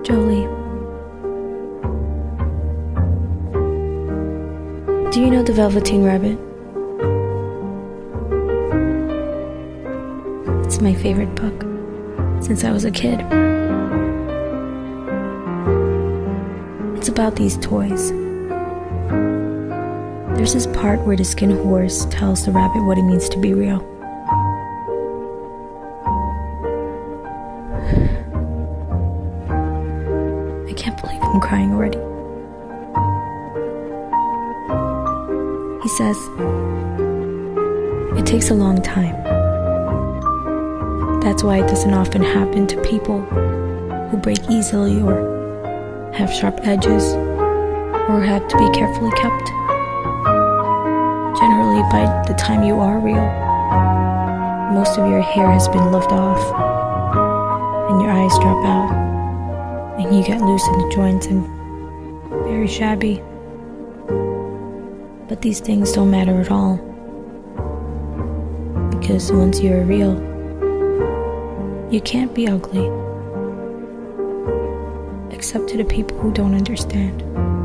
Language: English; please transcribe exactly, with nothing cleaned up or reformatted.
Jolie, do you know the Velveteen Rabbit? It's my favorite book since I was a kid. It's about these toys. There's this part where the skin horse tells the rabbit what it means to be real. I can't believe I'm crying already. He says, it takes a long time. That's why it doesn't often happen to people who break easily or have sharp edges or have to be carefully kept. Generally, by the time you are real, most of your hair has been lopped off and your eyes drop out and you get loose in the joints and very shabby. But these things don't matter at all, because once you're real, you can't be ugly, except to the people who don't understand.